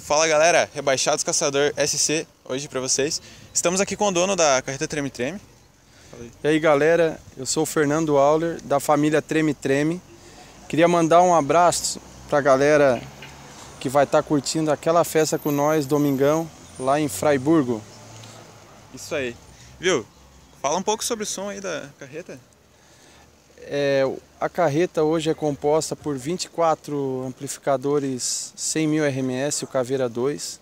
Fala galera, Rebaixados Caçador SC hoje pra vocês. Estamos aqui com o dono da carreta Treme Treme. E aí galera, eu sou o Fernando Auler da família Treme Treme. Queria mandar um abraço pra galera que vai estar curtindo aquela festa com nós domingão lá em Fraiburgo. Isso aí. Viu? Fala um pouco sobre o som aí da carreta. A carreta hoje é composta por 24 amplificadores 100.000 RMS, o Caveira 2,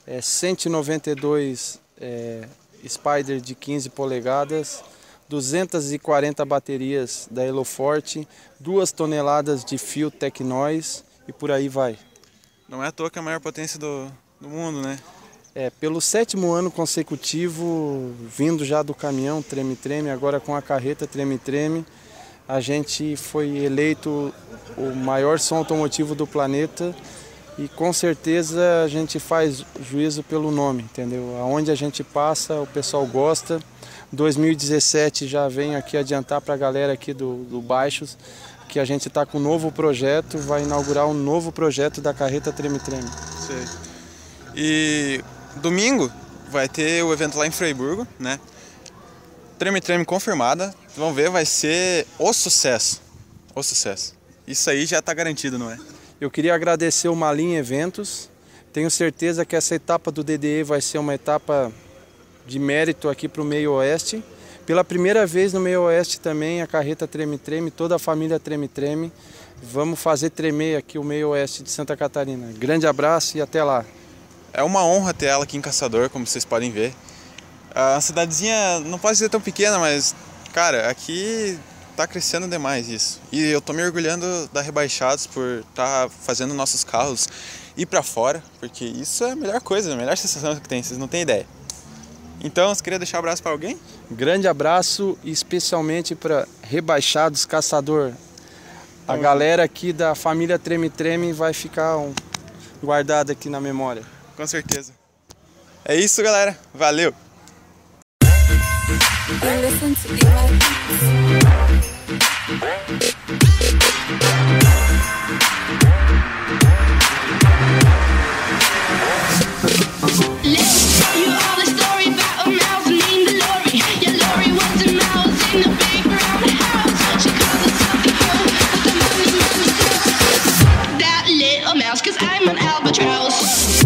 192 Spider de 15 polegadas, 240 baterias da Eloforte, 2 toneladas de fio Tecnoise e por aí vai. Não é à toa que é a maior potência do mundo, né? Pelo 7º ano consecutivo, vindo já do caminhão Treme Treme, agora com a carreta Treme Treme, a gente foi eleito o maior som automotivo do planeta e com certeza a gente faz juízo pelo nome, entendeu? Aonde a gente passa, o pessoal gosta. 2017 já venho aqui adiantar para a galera aqui do Baixos que a gente está com um novo projeto, vai inaugurar um novo projeto da carreta Treme Treme. Sei. E domingo vai ter o evento lá em Fraiburgo, né? Treme Treme confirmada, vamos ver, vai ser o sucesso. O sucesso. Isso aí já está garantido, não é? Eu queria agradecer o Malim Eventos. Tenho certeza que essa etapa do DDE vai ser uma etapa de mérito aqui para o Meio Oeste. Pela primeira vez no Meio Oeste também a carreta Treme Treme, toda a família Treme Treme. Vamos fazer tremer aqui o Meio Oeste de Santa Catarina. Grande abraço e até lá. É uma honra ter ela aqui em Caçador, como vocês podem ver. A cidadezinha não pode ser tão pequena, mas, cara, aqui tá crescendo demais isso. E eu tô me orgulhando da Rebaixados por estar fazendo nossos carros ir pra fora, porque isso é a melhor coisa, a melhor sensação que tem, vocês não têm ideia. Então, você queria deixar um abraço pra alguém? Grande abraço, especialmente para Rebaixados Caçador. A galera aqui da família Treme Treme vai ficar guardada aqui na memória. Com certeza. É isso, galera. Valeu! Cause I'm an albatross.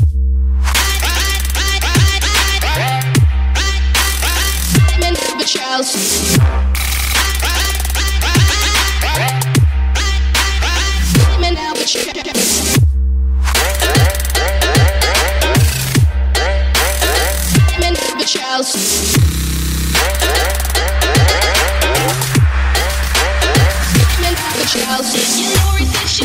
I'm an albatross.